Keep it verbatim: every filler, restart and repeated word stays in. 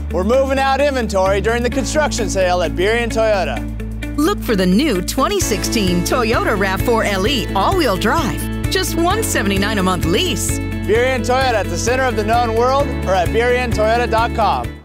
We're moving out inventory during the construction sale at Burien Toyota. Look for the new twenty sixteen Toyota RAV four L E all-wheel drive. Just one hundred seventy-nine dollars a month lease. Burien Toyota at the center of the known world or at burien toyota dot com.